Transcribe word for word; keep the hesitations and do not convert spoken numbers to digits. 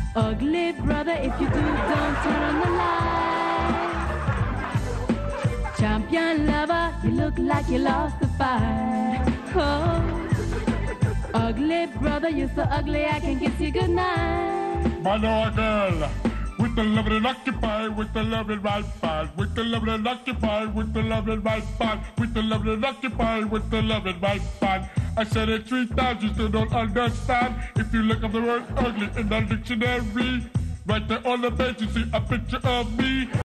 Ugly brother, if you do, don't turn on the light. Champion lover, you look like you lost the fight. Oh, ugly brother, you're so ugly I can kiss you goodnight. I know a girl with the love and occupy, with the love and right band, with the love and occupy, with the love and right band, with the love and occupy, with the love and right band. I said it three times, you still don't understand. If you look up the word ugly in the dictionary, right there on the page you see a picture of me.